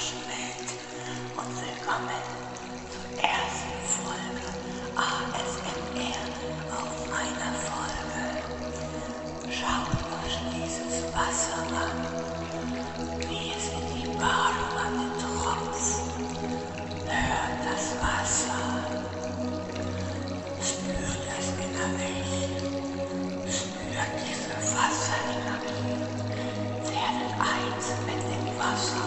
fantastischen Welt und willkommen zur ersten Folge ASMR auf meiner Folge. Schaut euch dieses Wasser an, wie es in die Badewanne tropft. Hört das Wasser, spürt es innerlich, spürt diese Wasserenergie, werdet eins mit dem Wasser.